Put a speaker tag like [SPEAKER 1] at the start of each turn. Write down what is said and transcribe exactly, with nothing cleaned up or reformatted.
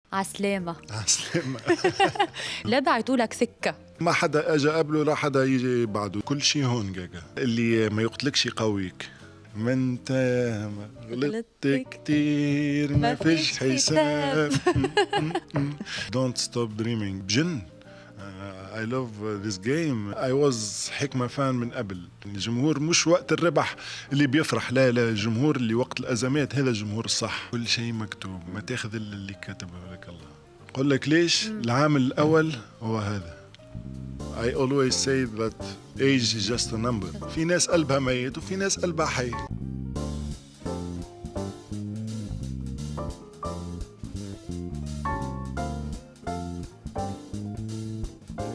[SPEAKER 1] عسلامة.
[SPEAKER 2] عسلامة.
[SPEAKER 1] لا دعيتوا لك سكة.
[SPEAKER 2] ما حدا اجى قبله لا حدا يجي بعده، كل شيء هون جاجا. اللي ما يقتلكش يقويك. ما انت غلطت كتير ما فيش حساب. Don't stop dreaming. جن. Uh, I love this game. I was حكمة فان من قبل. الجمهور مش وقت الربح اللي بيفرح، لا لا، الجمهور اللي وقت الأزمات هذا الجمهور الصح. كل شيء مكتوب، ما تاخذ إلا اللي كتبه لك الله. أقول لك ليش؟ العامل الأول هو هذا. I always say that age is just a number. في ناس قلبها ميت وفي ناس قلبها حي.